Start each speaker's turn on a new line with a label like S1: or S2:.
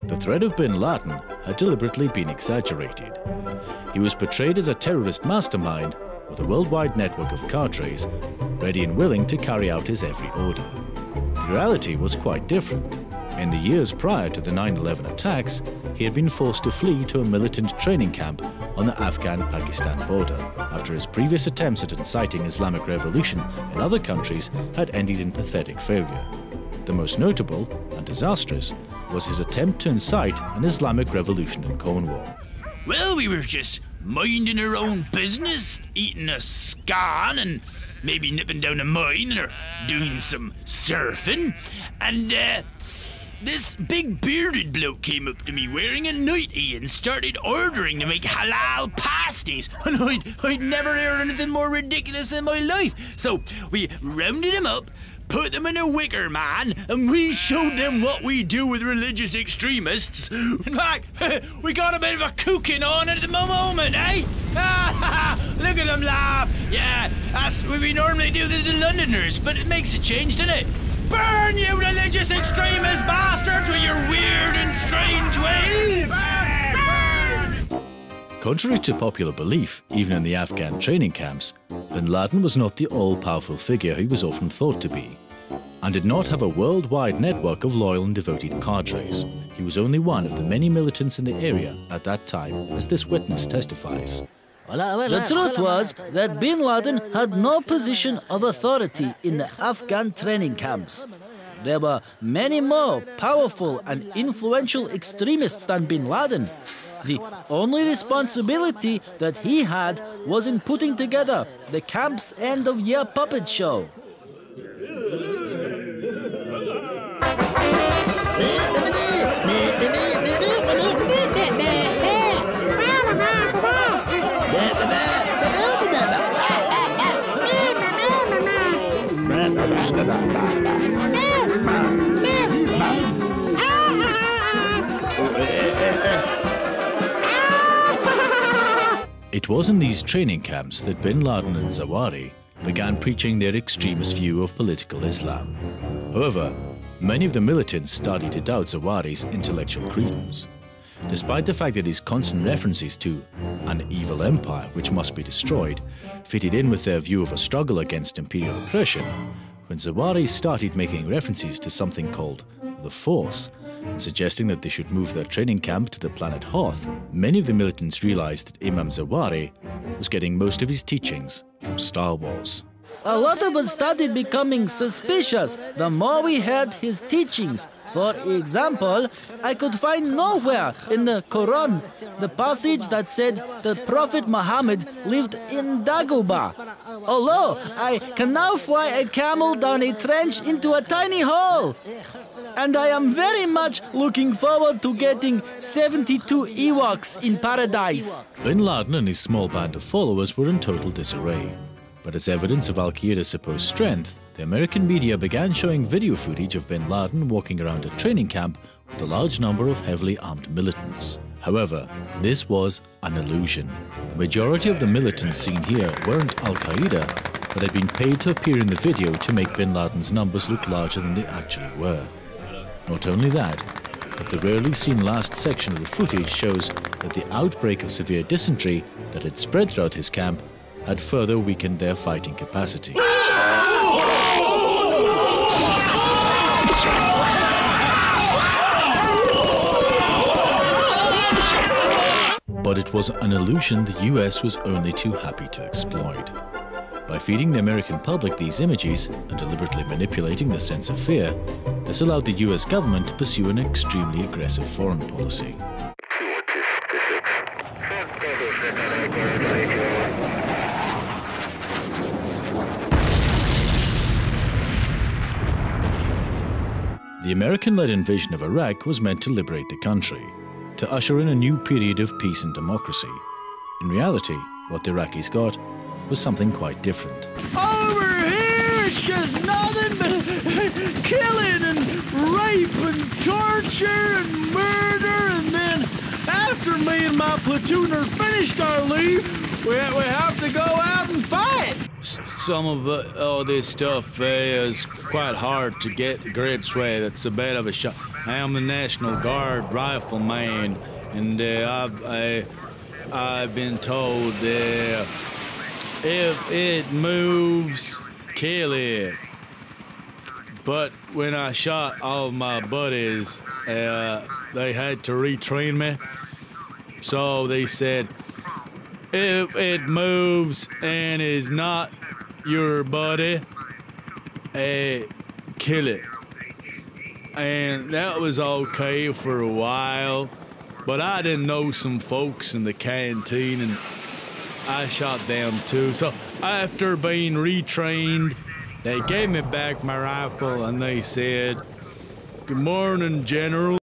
S1: The threat of bin Laden had deliberately been exaggerated. He was portrayed as a terrorist mastermind with a worldwide network of cadres, ready and willing to carry out his every order. The reality was quite different. In the years prior to the 9/11 attacks, he had been forced to flee to a militant training camp on the Afghan-Pakistan border after his previous attempts at inciting Islamic revolution in other countries had ended in pathetic failure. The most notable and disastrous was his attempt to incite an Islamic revolution in Cornwall.
S2: Well, we were just minding our own business, eating a scone and maybe nipping down a mine or doing some surfing, and this big bearded bloke came up to me wearing a nightie and started ordering to make halal pasties, and I'd never heard anything more ridiculous in my life. So we rounded him up, put them in a wicker man, and we showed them what we do with religious extremists. In fact, we got a bit of a cooking on at the moment, eh? Look at them laugh. Yeah, that's we normally do this to Londoners, but it makes a change, doesn't it? Burn, you religious extremist bastards, with your weird and strange ways!
S1: Contrary to popular belief, even in the Afghan training camps, bin Laden was not the all-powerful figure he was often thought to be, and did not have a worldwide network of loyal and devoted cadres. He was only one of the many militants in the area at that time, as this witness testifies.
S3: The truth was that bin Laden had no position of authority in the Afghan training camps. There were many more powerful and influential extremists than bin Laden. The only responsibility that he had was in putting together the camp's end-of-year puppet show.
S1: It was in these training camps that bin Laden and Zawahiri began preaching their extremist view of political Islam. However, many of the militants started to doubt Zawahiri's intellectual credence. Despite the fact that his constant references to an evil empire which must be destroyed fitted in with their view of a struggle against imperial oppression, when Zawahiri started making references to something called the Force, and suggesting that they should move their training camp to the planet Hoth, many of the militants realized that Imam Zawahiri was getting most of his teachings from Star Wars.
S3: A lot of us started becoming suspicious the more we heard his teachings. For example, I could find nowhere in the Quran the passage that said that Prophet Muhammad lived in Dagobah. Although I can now fly a camel down a trench into a tiny hole. And I am very much looking forward to getting 72 Ewoks in paradise.
S1: Bin Laden and his small band of followers were in total disarray. But as evidence of Al-Qaeda's supposed strength, the American media began showing video footage of bin Laden walking around a training camp with a large number of heavily armed militants. However, this was an illusion. The majority of the militants seen here weren't Al-Qaeda, but had been paid to appear in the video to make bin Laden's numbers look larger than they actually were. Not only that, but the rarely seen last section of the footage shows that the outbreak of severe dysentery that had spread throughout his camp had further weakened their fighting capacity. But it was an illusion the US was only too happy to exploit. By feeding the American public these images and deliberately manipulating their sense of fear, this allowed the US government to pursue an extremely aggressive foreign policy. The American-led invasion of Iraq was meant to liberate the country, to usher in a new period of peace and democracy. In reality, what the Iraqis got was something quite different.
S3: Over here, it's just nothing but killing and rape and torture and murder, and then after me and my platoon are finished our leave, we have to go out and fight.
S1: some of all this stuff is quite hard to get grips with. It's a bit of a shock. I am the National Guard rifleman, and I've been told if it moves, kill it. But when I shot all of my buddies, they had to retrain me. So they said, if it moves and is not your buddy, kill it. And that was okay for a while, but I didn't know some folks in the canteen, and I shot them too. So after being retrained, they gave me back my rifle and they said, "Good morning, General."